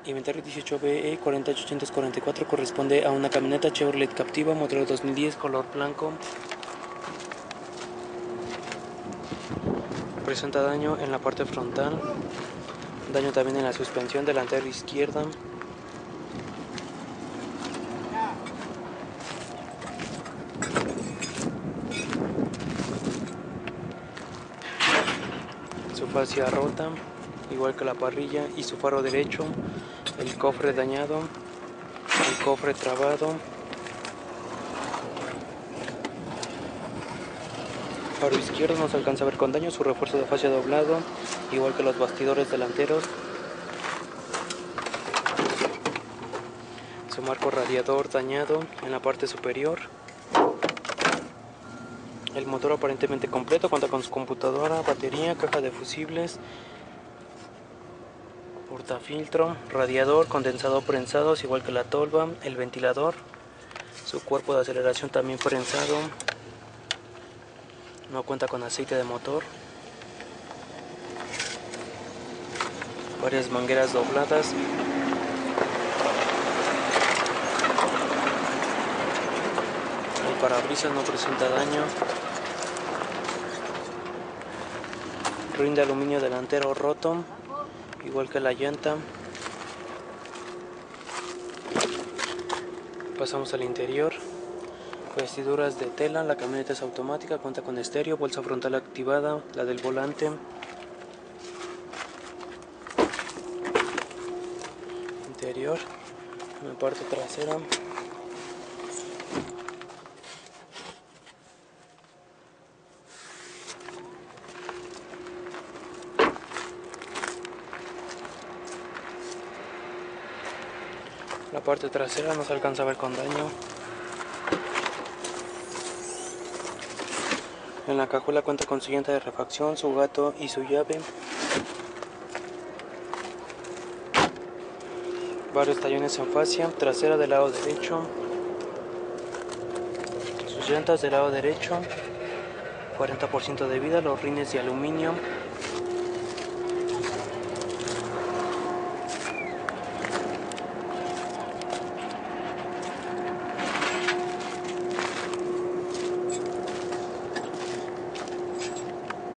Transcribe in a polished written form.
Inventario 18BE 40844 corresponde a una camioneta Chevrolet Captiva, modelo 2010, color blanco. Presenta daño en la parte frontal, daño también en la suspensión delantera izquierda. Su fascia rota, igual que la parrilla y su faro derecho, el cofre dañado, el cofre trabado, faro izquierdo no se alcanza a ver con daño, su refuerzo de fascia doblado, igual que los bastidores delanteros, su marco radiador dañado en la parte superior. El motor aparentemente completo, cuenta con su computadora, batería, caja de fusibles, portafiltro, radiador, condensador prensados, igual que la tolva, el ventilador, su cuerpo de aceleración también prensado, no cuenta con aceite de motor, varias mangueras dobladas, el parabrisas no presenta daño, rin de aluminio delantero roto, igual que la llanta. Pasamos al interior. Vestiduras de tela, la camioneta es automática, cuenta con estéreo, bolsa frontal activada, la del volante. Interior, en la parte trasera. La parte trasera no se alcanza a ver con daño. En la cajuela cuenta con su llanta de refacción, su gato y su llave. Varios tallones en fascia, trasera del lado derecho. Sus llantas del lado derecho, 40% de vida, los rines de aluminio.